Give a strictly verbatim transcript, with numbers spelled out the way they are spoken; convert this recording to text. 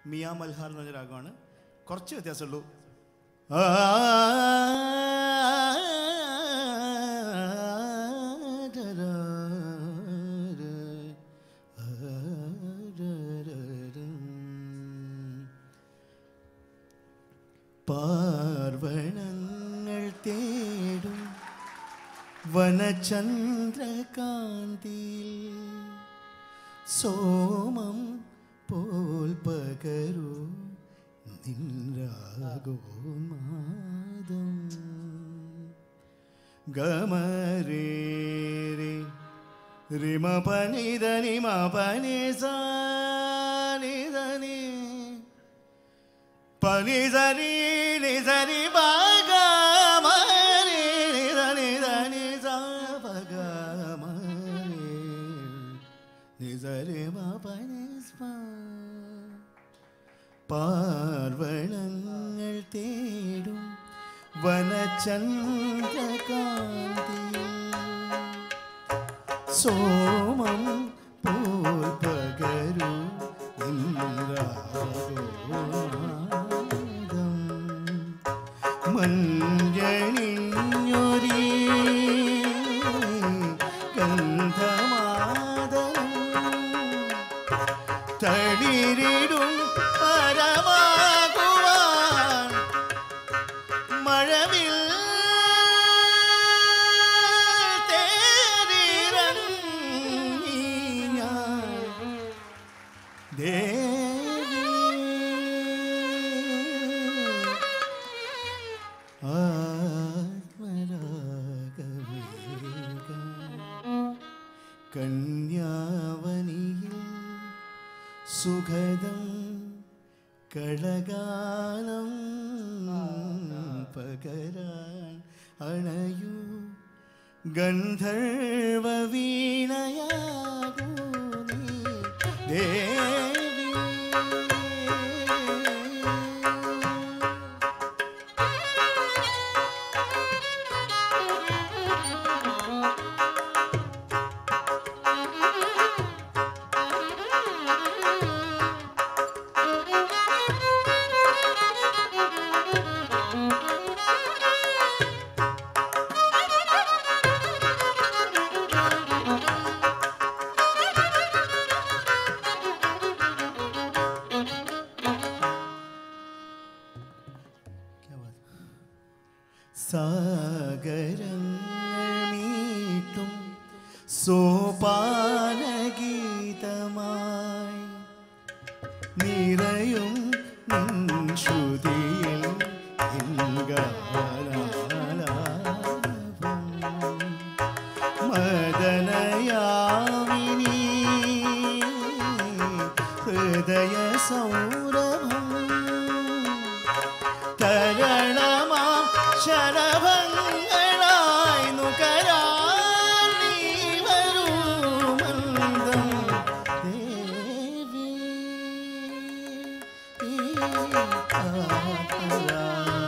മിയാ മൽഹാർ എന്ന് പറഞ്ഞ രാഗമാണ്. കുറച്ച് വ്യത്യാസമുള്ളൂ. പാർവണങ്ങൾ തേടും വനചന്ദ്രകാന്തിയിൽ സോമം പോൽ പകരൂ നിൻരാഗോന്മാദം ഗമരേ റിമ പനിധ നിമ പനി സാനിധനി പനി സരി നിസരി പഗമരി നിധനി ധനി സാ പഗമരി നിസരി മ പനി സ്വാ. പാർവണങ്ങൾ തേടും വനചന്ദ്രകാന്തി സോമം പോൽ പകരൂ നിൻരാഗോന്മാദം മഞ്ജണിഞ്ഞൊരീ ഗന്ധമാദം തളിരിടും പരമാകുവാൻ മഴവിൽ തേരിറങ്ങി ഞാൻ ദേവി ആത്മരാഗവേഗ കന്യാവനിയിൽ സുഖദം കളഗാനം പകരാൻ അണയൂ ഗന്ധർവ വീണയാകൂ നീ ദേവി. സാഗരങ്ങൾ മീട്ടും സോപാനഗീതമായി നിറയും ശ്രുതിയിൽ മദനയാമിനി ഹൃദയ സൗരഭം തരണമാം ശരഭങ്ങളായി നുകരാൻ നീ വരൂ മന്ദം ദേവി.